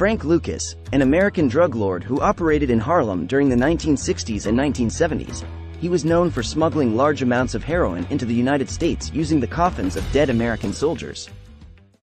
Frank Lucas, an American drug lord who operated in Harlem during the 1960s and 1970s. He was known for smuggling large amounts of heroin into the United States using the coffins of dead American soldiers.